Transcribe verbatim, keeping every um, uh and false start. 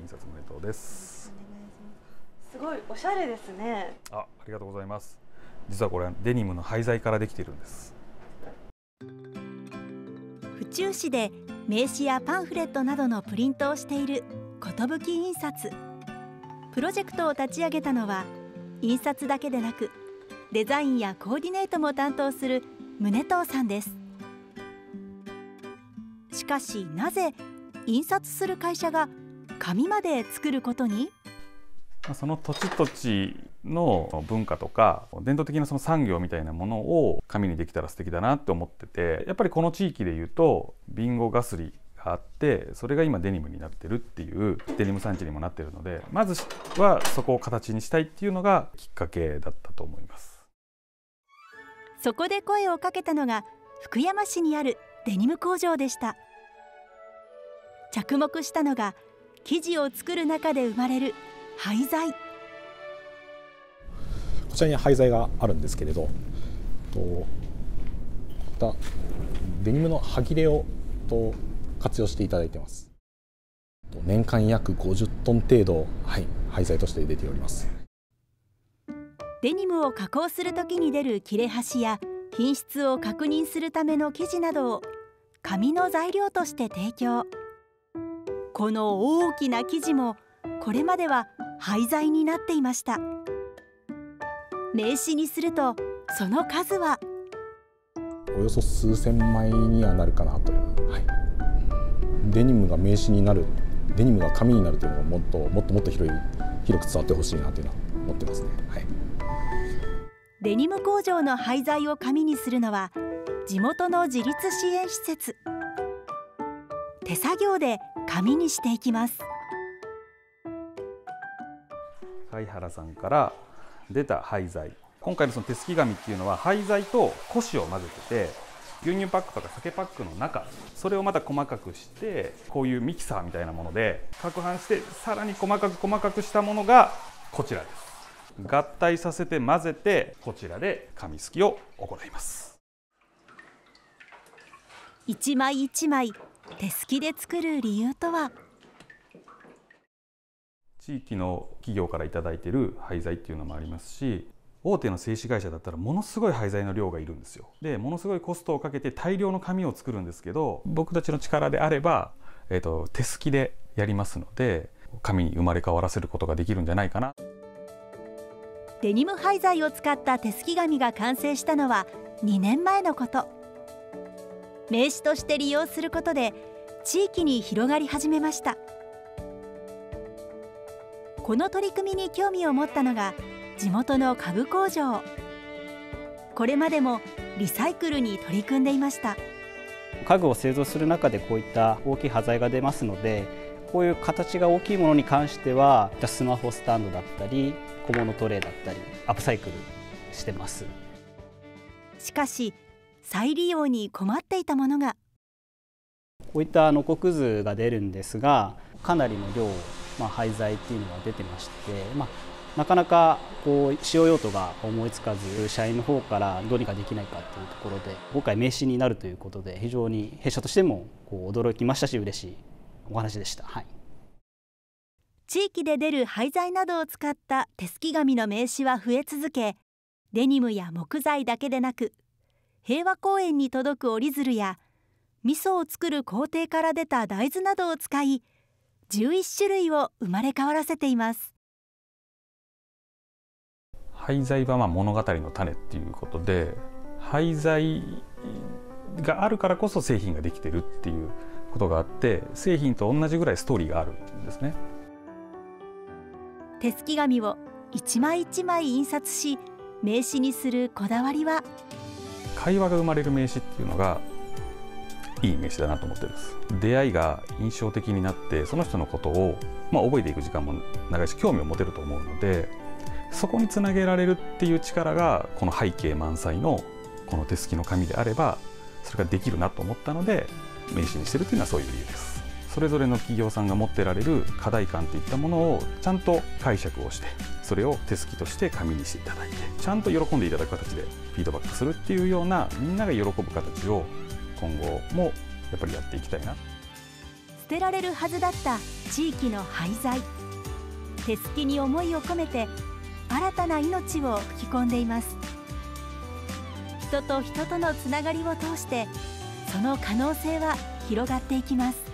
刷宗藤です。 すごいおしゃれですね。 あ、ありがとうございます。実はこれデニムの廃材からできているんです。 府中市で名刺やパンフレットなどのプリントをしている寿印刷。プロジェクトを立ち上げたのは印刷だけでなくデザインやコーディネートも担当する宗藤さんです。しかしなぜ印刷する会社が紙まで作ることに？ その土地土地の文化とか伝統的なその産業みたいなものを紙にできたら素敵だなって思ってて、やっぱりこの地域でいうとビンゴガスリがあって、それが今デニムになってるっていうデニム産地にもなってるので、まずはそこを形にしたいっていうのがきっかけだったと思います。 そこで声をかけたのが福山市にあるデニム工場でした。着目したのが生地を作る中で生まれる廃材。 こちらに廃材があるんですけれど、とまたデニムの端切れをと活用していただいています。年間約ごじゅっトン程度、はい、廃材として出ております。 デニムを加工するときに出る切れ端や品質を確認するための生地などを紙の材料として提供。この大きな生地もこれまでは廃材になっていました。名刺にするとその数はおよそ数千枚にはなるかなという、はい、デニムが名刺になる、デニムが紙になるというのがもっともっともっと広い広く伝わってほしいなというのは思ってますね。はい、 デニム工場の廃材を紙にするのは地元の自立支援施設。手作業で紙にしていきます。 貝原さんから出た廃材、今回のその手すき紙っていうのは廃材と古紙を混ぜてて、牛乳パックとか酒パックの中、それをまた細かくしてこういうミキサーみたいなもので攪拌して、さらに細かく細かくしたものがこちらです。合体させて混ぜて、こちらで紙すきを行います。 一枚一枚手すきで作る理由とは？ 地域の企業からいただいている廃材っていうのもありますし、大手の製紙会社だったらものすごい廃材の量がいるんですよ。でものすごいコストをかけて大量の紙を作るんですけど、僕たちの力であれば、えーと、手すきでやりますので、紙に生まれ変わらせることができるんじゃないかな。 デニム廃材を使った手すき紙が完成したのはにねんまえのこと。名刺として利用することで地域に広がり始めました。この取り組みに興味を持ったのが地元の家具工場。これまでもリサイクルに取り組んでいました。 家具を製造する中でこういった大きい端材が出ますので、こういう形が大きいものに関してはスマホスタンドだったり小物トレイだったりアップサイクルしてます。 しかし再利用に困っていたものが。 こういったノコクズが出るんですが、かなりの量、まあ、廃材っていうのが出てまして、まあ、なかなかこう使用用途が思いつかず、社員の方からどうにかできないかっていうところで、今回名刺になるということで非常に弊社としてもこう驚きましたし、嬉しいお話でした。はい、 地域で出る廃材などを使った手すき紙の名刺は増え続け、デニムや木材だけでなく平和公園に届く折り鶴や味噌を作る工程から出た大豆などを使い、じゅういち種類を生まれ変わらせています。 廃材はまあ物語の種っていうことで、廃材があるからこそ製品ができてるっていうことがあって、製品と同じぐらいストーリーがあるんですね。 手すき紙を一枚一枚印刷し名刺にするこだわりは、 会話が生まれる名刺っていうのがいい名刺だなと思ってるんです。出会いが印象的になって、その人のことを、まあ、覚えていく時間も長いし興味を持てると思うので、そこにつなげられるっていう力がこの背景満載のこの手すきの紙であればそれができるなと思ったので名刺にしてるっていうのはそういう理由です。それぞれの企業さんが持ってられる課題感といったものをちゃんと解釈をして、それを手すきとして紙にしていただいて、ちゃんと喜んでいただく形でフィードバックするっていうような、みんなが喜ぶ形を今後もやっぱりやっていきたいな。 素てられるはずだった地域の廃材、手すきに思いを込めて新たな命を吹き込んでいます。人と人とのつながりを通してその可能性は広がっていきます。